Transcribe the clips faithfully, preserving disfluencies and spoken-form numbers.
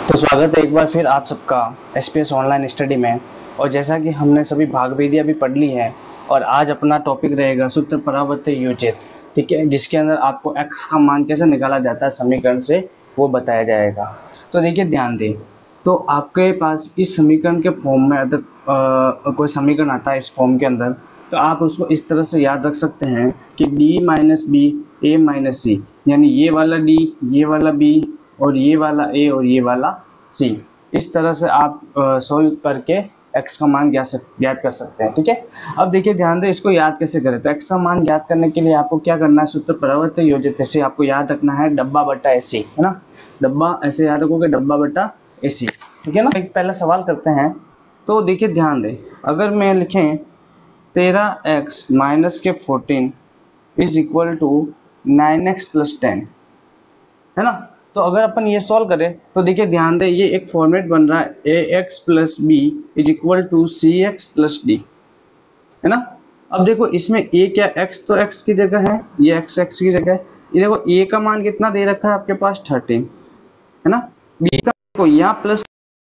तो स्वागत है एक बार फिर आप सबका S P S online study में। और जैसा कि हमने सभी भाग विधियाँ भी पढ़ ली है और आज अपना टॉपिक रहेगा सूत्र परावर्त्य योजित, ठीक है, जिसके अंदर आपको x का मान कैसे निकाला जाता है समीकरण से वो बताया जाएगा। तो देखिए ध्यान दें, तो आपके पास इस समीकरण के फॉर्म में अगर कोई समीकरण आता है इस फॉर्म के अंदर, तो आप उसको इस तरह से याद रख सकते हैं कि d minus B A minus C, यानी ये वाला d, ये वाला b और ये वाला a और ये वाला c। इस तरह से आप सॉल्व करके x का मान ज्ञात कर सकते हैं, ठीक है। अब देखिए ध्यान दें, इसको याद कैसे करें। तो x का मान ज्ञात करने के लिए आपको क्या करना है, सूत्र परावर्त्य योजित से आपको याद रखना है डब्बा बटा एसी, है ना। डब्बा ऐसे याद रखोगे, डब्बा बटा एसी, ठीक है ना। एक पहला सवाल करते हैं। तो देखिए ध्यान दें, अगर मैं लिखें तेरह एक्स माइनस के fourteen is equal to nine X plus ten, है ना। तो अगर अपन ये सॉल्व करें तो देखिए ध्यान दें, ये एक फॉर्मेट बन रहा है A X plus B is equal to C X plus D, है ना। अब देखो इसमें a क्या, x तो x की जगह है, ये x x की जगह है। ये देखो a का मान कितना दे रखा है आपके पास थर्टीन, है ना। b का देखो यहाँ प्लस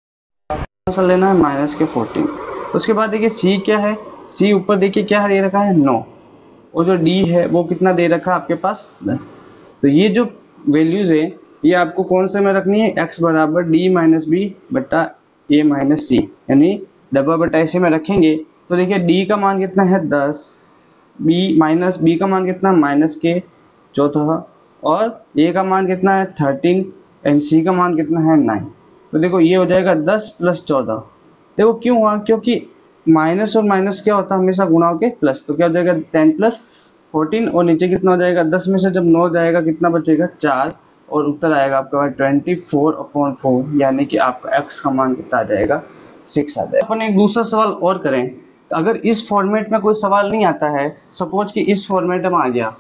लेना है माइनस के फोर्टीन। उसके बाद देखिए c क्या है, c ऊपर देखिए क्या दे रखा है नौ, और जो d है वो कितना दे रखा है आपके पास दस। तो ये जो वैल्यूज है ये आपको कौन से में रखनी है, x बराबर डी माइनस बी बटा ए माइनस सी, यानी डब्बा बटा ऐसे में रखेंगे। तो देखिए d का मान कितना है दस, b माइनस b का मान कितना माइनस के चौथा, और a का मान कितना है थर्टीन एंड c का मान कितना है नाइन। तो देखो ये हो जाएगा दस प्लस चौदह। देखो क्यों हुआ, क्योंकि माइनस और माइनस क्या होता है हमेशा गुणा होके प्लस। तो क्या हो जाएगा टेन प्लस फोर्टीन, और नीचे कितना हो जाएगा दस में से जब नौ जाएगा कितना बचेगा चार, और उत्तर आएगा आपका पास ट्वेंटी फोर अपॉन फोर, यानी कि आपका x का मान कितना आ जाएगा सिक्स आ जाएगा। अपन एक दूसरा सवाल और करें। तो अगर इस फॉर्मेट में कोई सवाल नहीं आता है, सपोज कि इस फॉर्मेट में आ गया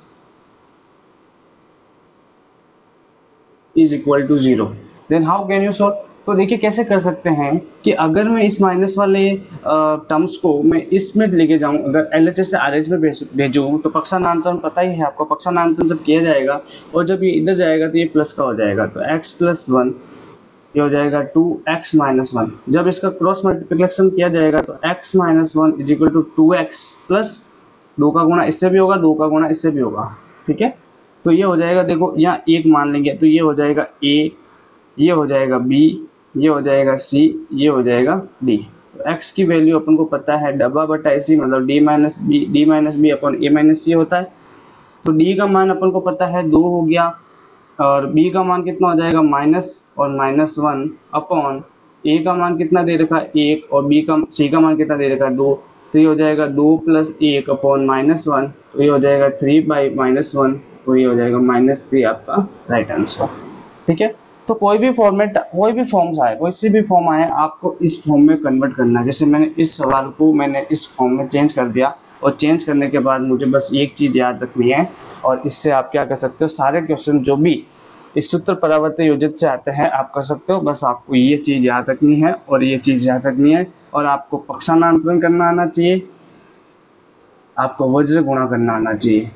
is equal to zero, then how can you solve. तो देखिए कैसे कर सकते हैं कि अगर मैं इस माइनस वाले टर्म्स को मैं इसमें लेके जाऊं, अगर एल एच एस से आर एच में भेजूं, तो पक्षांतरण पता ही है आपको, पक्षांतरण जब किया जाएगा और जब ये इधर जाएगा तो ये प्लस का हो जाएगा। तो x प्लस वन ये हो जाएगा टू एक्स माइनस वन। जब इसका क्रॉस मल्टीप्लिकेशन किया जाएगा तो x minus one is equal to two X plus दो का गुणा इससे भी होगा, दो का गुणा इससे भी होगा, ठीक है। तो ये हो जाएगा, देखो यहाँ एक मान लेंगे तो ये हो जाएगा a, ये हो जाएगा b, ये हो जाएगा c, ये हो जाएगा d। तो x की वैल्यू अपन को पता है डब्बा बटा एसी मतलब d minus B, D minus B upon A minus C होता है। तो d का मान अपन को पता है दो हो गया, और b का मान कितना हो जाएगा माइनस और माइनस वन अपॉन a का मान कितना दे रखा है एक, और b का c का मान कितना दे रखा है दो। तो ये हो जाएगा दो प्लस एक अपॉन माइनस वन, तो ये हो जाएगा थ्री बाई माइनस वन, तो ये हो जाएगा माइनस थ्री आपका राइट आंसर, ठीक है। तो कोई भी फॉर्मेट, कोई भी फॉर्म्स आए, कोई सी भी फॉर्म आए, आपको इस फॉर्म में कन्वर्ट करना है। जैसे मैंने इस सवाल को मैंने इस फॉर्म में चेंज कर दिया, और चेंज करने के बाद मुझे बस एक चीज़ याद रखनी है, और इससे आप क्या कर सकते हो, सारे क्वेश्चन जो भी इस सूत्र परावर्त्य योजित से आते हैं आप कर सकते हो। बस आपको ये चीज़ याद रखनी है और ये चीज़ याद रखनी है, और आपको पक्षांतरण करना आना चाहिए, आपको वज्र गुणा करना आना चाहिए,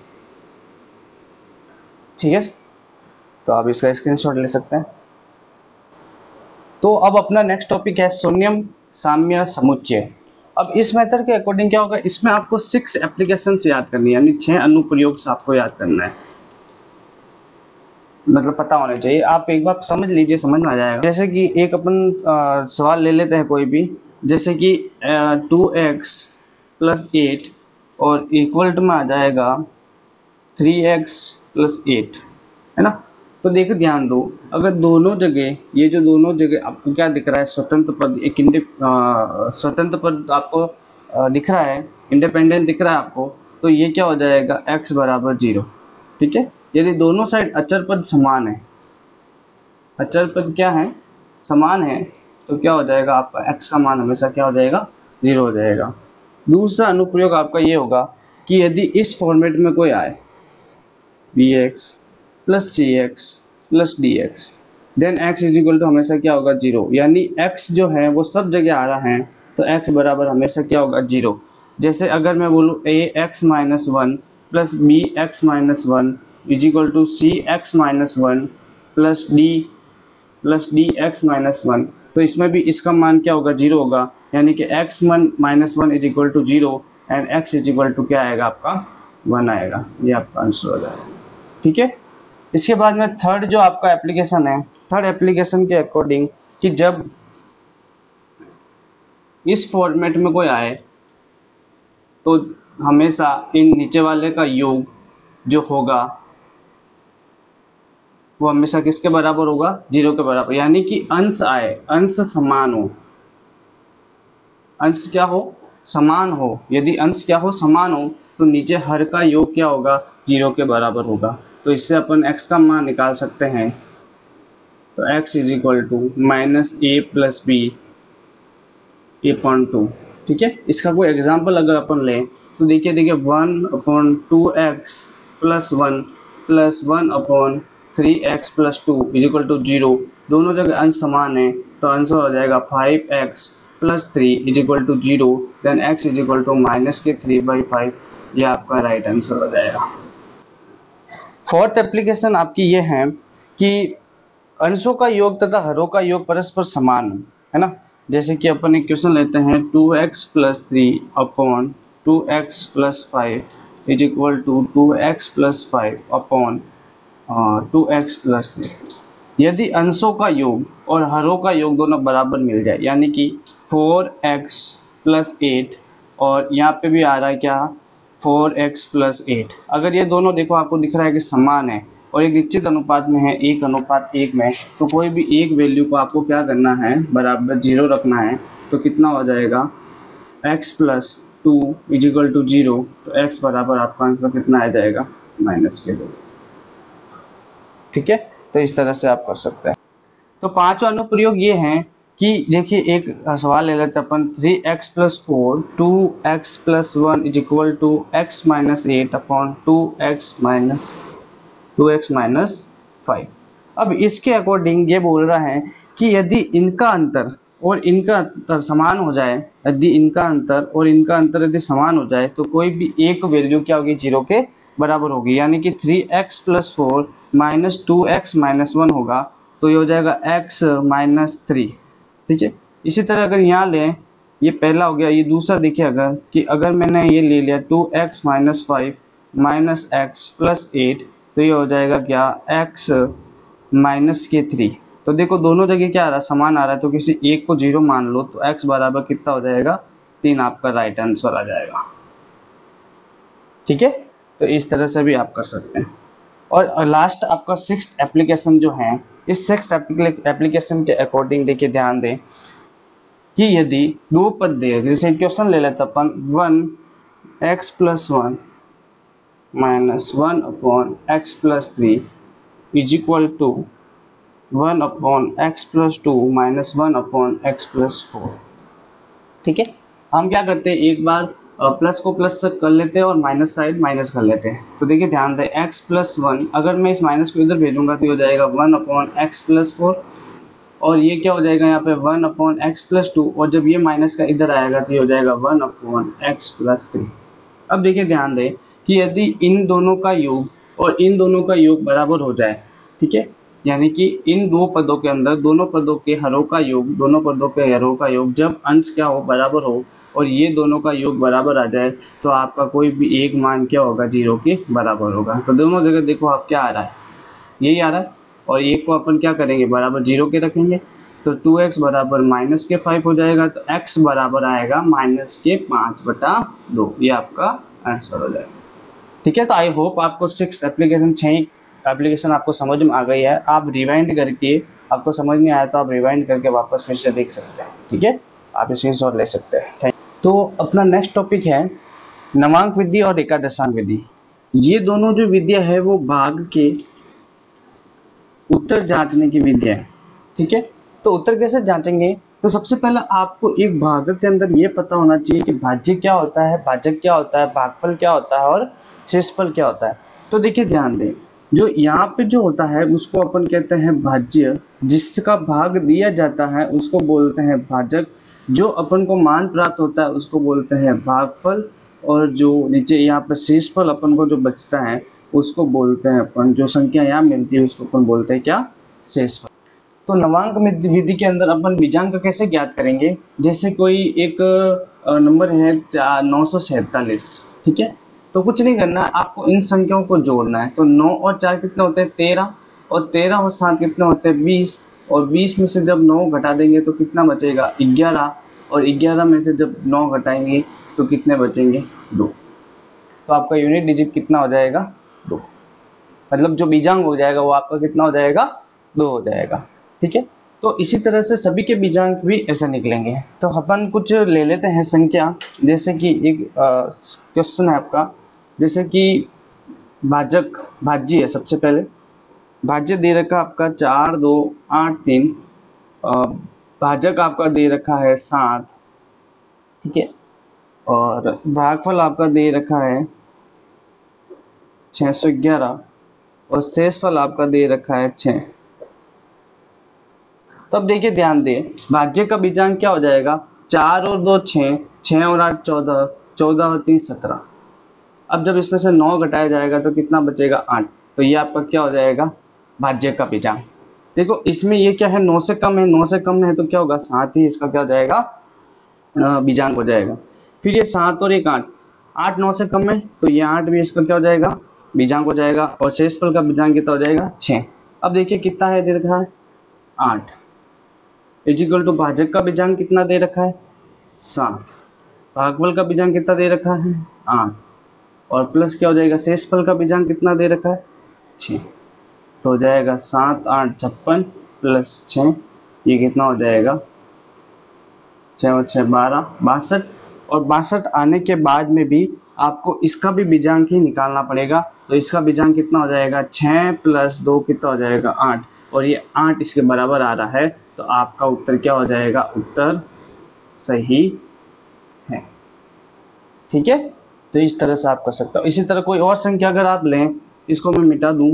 ठीक है। तो आप इसका स्क्रीनशॉट ले सकते हैं। तो अब अपना नेक्स्ट टॉपिक है शून्यम साम्य समुच्चय। अब इस मेथड के अकॉर्डिंग क्या होगा, इसमें आपको सिक्स एप्लीकेशन याद करनी है, यानी छह अनुप्रयोग से आपको याद करना है, मतलब पता होने चाहिए। आप एक बार समझ लीजिए, समझ में आ जाएगा। जैसे कि एक अपन सवाल ले लेते हैं कोई भी, जैसे कि टू एक्स प्लस एट और इक्वल टू में आ जाएगा थ्री एक्स प्लस एट, है ना। तो देखो ध्यान दो, अगर दोनों जगह, ये जो दोनों जगह आपको क्या दिख रहा है, स्वतंत्र पद, एक स्वतंत्र पद आपको आ, दिख रहा है, इंडिपेंडेंट दिख रहा है आपको, तो ये क्या हो जाएगा x बराबर जीरो, ठीक है। यदि दोनों साइड अचर पद समान है, अचर पद क्या है समान है, तो क्या हो जाएगा आपका x का मान हमेशा क्या हो जाएगा जीरो हो जाएगा। दूसरा अनुप्रयोग आपका ये होगा कि यदि इस फॉर्मेट में कोई आए B X plus C X plus D X, then X is equal to हमेशा क्या होगा जीरो, यानी x जो है वो सब जगह आ रहा है, तो x बराबर हमेशा क्या होगा जीरो। जैसे अगर मैं बोलूँ A X minus one plus B X minus one is equal to C X minus one plus D plus D X minus one, तो इसमें भी इसका मान क्या होगा, जीरो होगा, यानी कि X one minus one is equal to zero and X is equal to क्या आएगा आपका, वन आएगा। ये आपका आंसर हो जाएगा। ठीक है, इसके बाद में थर्ड जो आपका एप्लीकेशन है, थर्ड एप्लीकेशन के अकॉर्डिंग कि जब इस फॉर्मेट में कोई आए तो हमेशा इन नीचे वाले का योग जो होगा वो हमेशा किसके बराबर होगा, जीरो के बराबर, यानी कि अंश आए, अंश समान हो, अंश क्या हो, समान हो, यदि अंश क्या हो, समान हो, तो नीचे हर का योग क्या होगा, जीरो के बराबर होगा। तो इससे अपन x का मान निकाल सकते हैं, तो x is equal to minus A plus B A point two. ठीक है, इसका कोई एग्जाम्पल अगर अपन लें तो देखिए देखिए one upon two X plus one plus one upon three X plus two is equal to zero, दोनों जगह अंश समान है, तो आंसर हो जाएगा five X plus three is equal to zero, then x is equal to minus के three by five, ये आपका राइट आंसर हो जाएगा। फोर्थ एप्लीकेशन आपकी ये है कि अंशों का योग तथा हरों का योग परस्पर समान है ना। जैसे कि अपन एक क्वेश्चन लेते हैं, two X plus three upon two X plus five is equal to two X plus five upon two X plus three. यदि अंशों का योग और हरों का योग दोनों बराबर मिल जाए, यानी कि फोर एक्स प्लस एट और यहाँ पे भी आ रहा है क्या, फोर एक्स प्लस एट, अगर ये दोनों देखो आपको दिख रहा है कि समान है और एक निश्चित अनुपात में है, एक अनुपात एक में, तो कोई भी एक वैल्यू को आपको क्या करना है, बराबर जीरो रखना है। तो कितना हो जाएगा, x plus two is equal to zero, तो x बराबर आपका आंसर कितना आ जाएगा, माइनस के दो। ठीक है, तो इस तरह से आप कर सकते हैं। तो पांचवा अनुप्रयोग ये हैं कि देखिए एक सवाल ले लेते अपन, three X plus four two X plus one is equal to X minus eight upon two X minus two X minus five. अब इसके अकॉर्डिंग ये बोल रहा है कि यदि इनका अंतर और इनका अंतर समान हो जाए, यदि इनका अंतर और इनका अंतर यदि समान हो जाए तो कोई भी एक वैल्यू क्या होगी, जीरो के बराबर होगी, यानी कि three X plus four minus two X minus one होगा, तो ये हो जाएगा x माइनस थ्री। ठीक है, इसी तरह अगर यहाँ लें, ये पहला हो गया, ये दूसरा देखिए अगर कि अगर मैंने ये ले लिया two X minus five minus X plus eight, तो ये हो जाएगा क्या, x माइनस के थ्री। तो देखो दोनों जगह क्या आ रहा है, समान आ रहा है, तो किसी एक को जीरो मान लो तो x बराबर कितना हो जाएगा, तीन, आपका राइट आंसर आ जाएगा। ठीक है, तो इस तरह से भी आप कर सकते हैं। और लास्ट आपका सिक्स्थ एप्लीकेशन जो है, इस सिक्स्थ एप्लीकेशन के अकॉर्डिंग देखिए ध्यान दें कि यदि दो पद दिए, जैसे क्वेश्चन ले लेते अपन, one X plus one minus one upon X plus three is equal to one upon X plus two minus one upon X plus four. ठीक है, हम क्या करते हैं, एक बार प्लस को प्लस से कर लेते हैं और माइनस साइड माइनस कर लेते हैं। तो देखिए ध्यान दें, x प्लस वन, अगर मैं इस माइनस को इधर भेजूंगा तो हो जाएगा one upon X plus four, और ये क्या हो जाएगा यहाँ पे one upon X plus two, और जब ये माइनस का इधर आएगा तो ये हो जाएगा one upon X plus three. अब देखिए ध्यान दें कि यदि इन दोनों का योग और इन दोनों का योग बराबर हो जाए, ठीक है, यानी कि इन दो पदों के अंदर दोनों पदों के हरों का योग, दोनों पदों के हरों का योग जब अंश क्या हो, बराबर हो, और ये दोनों का योग बराबर आ जाए, तो आपका कोई भी एक मान क्या होगा, जीरो के बराबर होगा। तो दोनों जगह देखो आप क्या आ रहा है, यही आ रहा है, और एक को अपन क्या करेंगे, बराबर जीरो के रखेंगे, तो टू एक्स बराबर माइनस के फाइव हो जाएगा, तो x बराबर आएगा माइनस के पाँच बटा दो, ये आपका आंसर हो जाएगा। ठीक है, तो आई होप आपको सिक्स एप्लीकेशन छः एप्लीकेशन आपको समझ में आ गई है। आप रिवाइंड करके, आपको समझ नहीं आया तो आप रिवाइंड करके वापस फिर से देख सकते हैं। ठीक है, आप स्क्रीनशॉट ले सकते हैं। तो अपना नेक्स्ट टॉपिक है नवांक विधि और एकादशांक विधि। ये दोनों जो विधियां है वो भाग के उत्तर जांचने की विधियां है। ठीक है, तो उत्तर कैसे जांचेंगे, तो सबसे पहले आपको एक भाजक के अंदर ये पता होना चाहिए कि भाज्य क्या होता है, भाजक क्या होता है, भागफल क्या होता है और शेषफल क्या होता है। तो देखिए ध्यान दें, जो यहाँ पे जो होता है उसको अपन कहते हैं भाज्य, जिसका भाग दिया जाता है उसको बोलते हैं भाजक, जो अपन को मान प्राप्त होता है उसको बोलते हैं भागफल, और जो नीचे यहाँ पर शेषफल अपन को जो बचता है उसको बोलते हैं अपन, जो संख्या यहाँ मिलती है उसको अपन बोलते हैं क्या, शेषफल। तो नवांक विधि के अंदर अपन बीजांक कैसे ज्ञात करेंगे? जैसे कोई एक नंबर है नौ सौ सैंतालीस, ठीक है, तो कुछ नहीं करना है, आपको इन संख्याओं को जोड़ना है। तो नौ और चार कितने होते हैं? तेरह, और तेरह और सात कितने होते हैं? बीस, और बीस में से जब नौ घटा देंगे तो कितना बचेगा? ग्यारह, और ग्यारह में से जब नौ घटाएंगे तो कितने बचेंगे? दो। तो आपका यूनिट डिजिट कितना हो जाएगा? दो। मतलब जो बीजांक हो जाएगा वो आपका कितना हो जाएगा? दो हो जाएगा, ठीक है। तो इसी तरह से सभी के बीजांक भी ऐसे निकलेंगे। तो अपन कुछ ले लेते हैं संख्या, जैसे कि एक क्वेश्चन है आपका, जैसे कि भाजक भाज्य है। सबसे पहले भाज्य दे रखा आपका चार दो आठ तीन, भाजक आपका दे रखा है सात, ठीक है, और भागफल आपका दे रखा है छः सौ ग्यारह, और शेषफल आपका दे रखा है छः। तो अब देखिए, ध्यान दें, भाज्य का बीजांक क्या हो जाएगा? चार और दो छः, छः और आठ चौदह, चौदह और तीन सत्रह। अब जब इसमें से नौ घटाया जाएगा तो कितना बचेगा? आठ। तो ये आपका क्या हो जाएगा? भाज्य का बीजांक। देखो इसमें ये क्या है? नौ से कम है, नौ से कम है तो क्या होगा? सात ही इसका क्या हो जाएगा? बीजांक हो जाएगा। फिर ये सात और एक आठ, आठ नौ से कम है तो ये आठ भी इसका क्या हो जाएगा? बीजांक हो जाएगा। और शेषफल का बीजांक कितना हो जाएगा? छः। अब देखिए कितना है दे रखा है? आठ। इजिकल टू भाजक का बीजांक कितना दे रखा है? सात। भागफल का बीजांक कितना दे रखा है? आठ। और प्लस क्या हो जाएगा? शेषफल का बीजांक कितना दे रखा है? छः। तो हो जाएगा सात आठ छप्पन प्लस छः, ये कितना हो जाएगा? छः और छः बारह, बासठ। और बासठ आने के बाद में भी आपको इसका भी बीजांक ही निकालना पड़ेगा। तो इसका बीजांक कितना हो जाएगा? छः प्लस दो कितना हो जाएगा? आठ। और ये आठ इसके बराबर आ रहा है, तो आपका उत्तर क्या हो जाएगा? उत्तर सही है, ठीक है। तो इस तरह से आप कर सकते हो। इसी तरह कोई और संख्या अगर आप लें, इसको मैं मिटा दूं,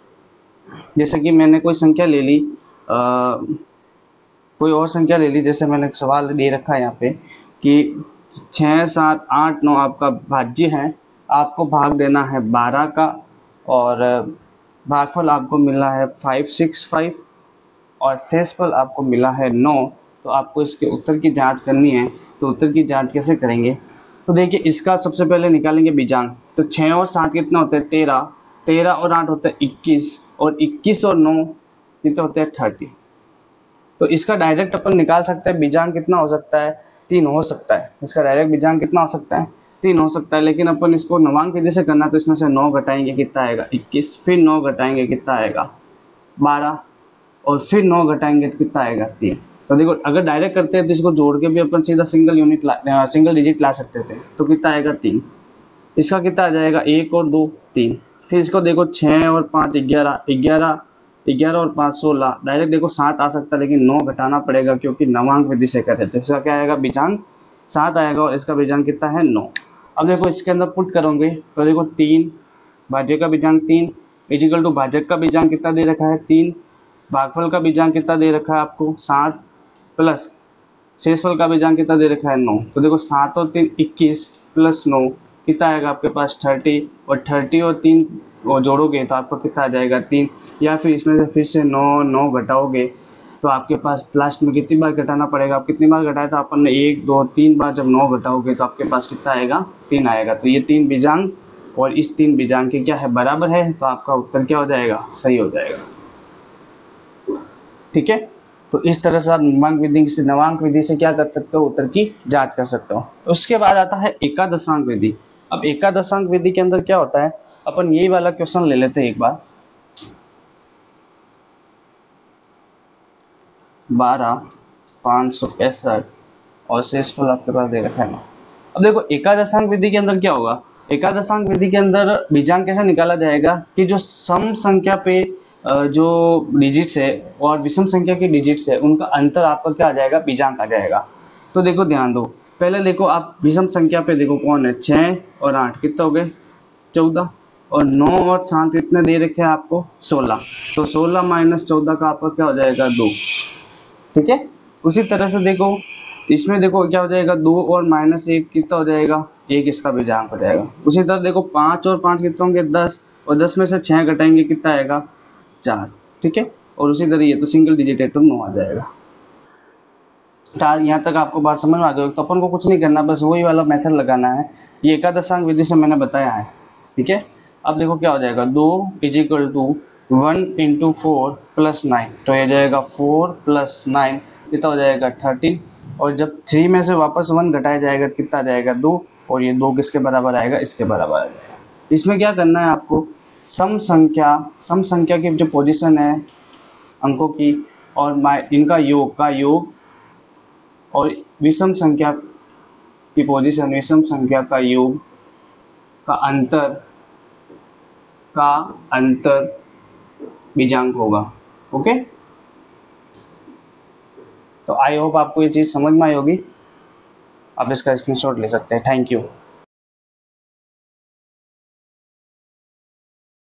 जैसे कि मैंने कोई संख्या ले ली, आ, कोई और संख्या ले ली, जैसे मैंने एक सवाल दे रखा है यहाँ पे कि छः सात आठ नौ आपका भाज्य है, आपको भाग देना है बारह का, और भागफल आपको मिला है फाइव सिक्स फाइव, और शेषफल आपको मिला है नौ। तो आपको इसके उत्तर की जांच करनी है। तो उत्तर की जांच कैसे करेंगे? तो देखिए, इसका सबसे पहले निकालेंगे बीजांक। तो छः और सात कितना होते हैं? तेरह, तेरह और आठ होते हैं इक्कीस, और इक्कीस और नौ कितने होते हैं? थर्टी। तो इसका डायरेक्ट अपन निकाल सकते हैं बीजांक कितना हो सकता है? तीन हो सकता है। इसका डायरेक्ट बीजांक कितना हो सकता है? तीन हो सकता है। लेकिन अपन इसको नवांक विधि से करना, तो इसमें से नौ घटाएंगे कितना आएगा? इक्कीस, फिर नौ घटाएंगे कितना आएगा? बारह, और फिर नौ घटाएंगे तो कितना आएगा? तीन। तो देखो, अगर डायरेक्ट करते हैं तो इसको जोड़ के भी अपन सीधा सिंगल यूनिट ला सिंगल डिजिट ला सकते थे। तो कितना आएगा? तीन। इसका कितना आ जाएगा? एक और दो तीन। फिर इसको देखो, छः और पाँच ग्यारह, ग्यारह ग्यारह और पाँच सोलह। डायरेक्ट देखो सात आ सकता है, लेकिन नौ घटाना पड़ेगा क्योंकि नवांक विधि से कर रहे थे। तो इसका क्या आएगा? बीजांक सात आएगा, और इसका बीजांक कितना है? नौ। अब देखो इसके अंदर पुट करोगे तो देखो तीन, भाज्य का बीजांक तीन, इजिकल टू भाजक का बीजांक कितना दे रखा है? तीन। भागफल का बीजांक कितना दे रखा है आपको? सात, प्लस शेषफल का बीजांक कितना दे रखा है? नौ। तो देखो सात और तीन इक्कीस, प्लस नौ कितना आएगा आपके पास? थर्टी। और थर्टी और तीन वो जोड़ोगे तो आपको कितना आ जाएगा? तीन। या फिर इसमें से फिर से नौ नौ घटाओगे तो आपके पास लास्ट में कितनी बार घटाना पड़ेगा? आप कितनी बार घटाया था अपन ने? एक दो तीन बार। जब नौ घटाओगे तो आपके पास कितना आएगा? तीन आएगा। तो ये तीन बीजांक और इस तीन बीजांक के क्या है? बराबर है। तो आपका उत्तर क्या हो जाएगा? सही हो जाएगा, ठीक है। तो इस तरह से आप नवांक विधि से नवांक विधि से क्या कर सकते हो? उत्तर की जांच कर सकते हो। उसके बाद आता है एकादशांक विधि। अब एकादशांक विधि के अंदर क्या होता है? अपन यही वाला क्वेश्चन ले लेते हैं एक बार। बारह पाँच सौ पैंसठ और शेषफल आपके पास दे रखा है। अब देखो एकादशांक विधि के अंदर क्या होगा? एकादशांक विधि के अंदर बीजांक कैसे निकाला जाएगा कि जो सम संख्या पे जो डिजिट्स है और विषम संख्या के डिजिट्स है उनका अंतर आपका क्या आ जाएगा? बीजांक आ जाएगा। तो देखो ध्यान दो, पहले देखो आप विषम संख्या पे देखो कौन है? छः और आठ कितना हो गए? चौदह। और नौ और सात कितने दे रखे हैं आपको? सोलह। तो सोलह माइनस चौदह का आपका क्या हो जाएगा? दो, ठीक है। उसी तरह से देखो इसमें देखो क्या हो जाएगा? दो और माइनस एक कितना हो जाएगा? एक, इसका बीजांक हो जाएगा। उसी तरह देखो पाँच और पाँच कितने होंगे? दस, और दस में से छः घटाएंगे कितना आएगा? चार, ठीक है। और उसी तरह ये तो सिंगल डिजिट है तो नौ आ जाएगा। यहाँ तक आपको बात समझ में आ गई। तो अपन को कुछ नहीं करना, बस वही वाला मेथड लगाना है, ये एकादशांक विधि से मैंने बताया है, ठीक है। अब देखो क्या हो जाएगा, दो is equal to one into four plus nine, तो ये जाएगा फोर प्लस नाइन कितना हो जाएगा थर्टीन, और जब थ्री में से वापस वन घटाया जाएगा कितना आ जाएगा दो, और ये दो किसके बराबर आएगा, इसके बराबर आ जाएगा। इसमें क्या करना है आपको, सम संख्या सम संख्या की जो पोजीशन है अंकों की और इनका योग का योग और विषम संख्या की पोजीशन विषम संख्या का योग का अंतर का अंतर बीजांक होगा। ओके, तो आई होप आपको ये चीज़ समझ में आई होगी। आप इसका स्क्रीनशॉट ले सकते हैं। Thank you.